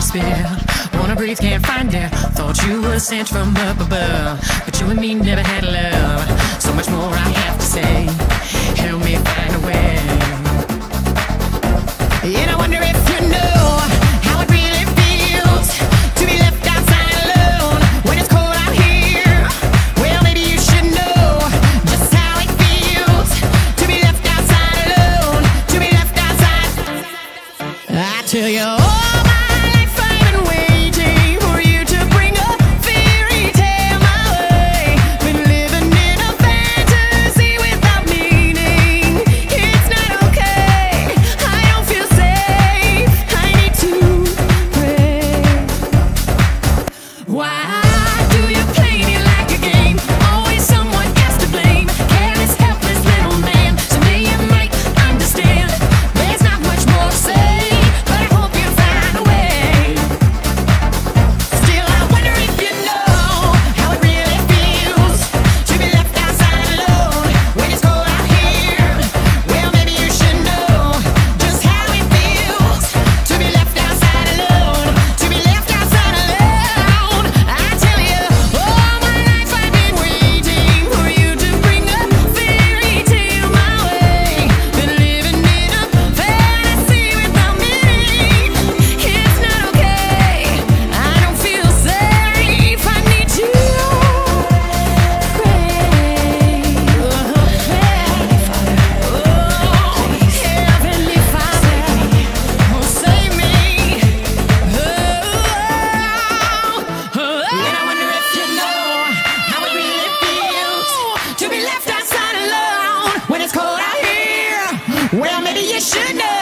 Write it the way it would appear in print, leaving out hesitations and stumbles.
despair. Wanna breathe, can't find air. Thought you were sent from up above, but you and me never had love. So much more I have to say. Help me find a way. And I wonder if you know how it really feels to be left outside alone when it's cold out here. Well, maybe you should know just how it feels to be left outside alone, to be left outside. I tell you all my life I've been waiting for you to bring a fairy tale my way. Been living in a fantasy without meaning. It's not okay, I don't feel safe, I need to pray. Why do you play me like a game? Always someone else to blame. Careless, helpless little man. Someday you might understand. There's not much more to say, but I hope you find a way. Still, I wonder if you know how it really feels to be left outside alone when it's cold out here. Well, maybe you should know just how it feels to be left outside alone, to be left outside alone. I tell you, all my life I've been waiting for you to bring a fairy tale my way. Been living in a fantasy without meaning. It's not okay, I don't feel safe, I need to pray. Heavenly Father, oh, save me. And I wonder if you know how it really feels to be left outside alone when it's cold out here. Well, maybe you should know.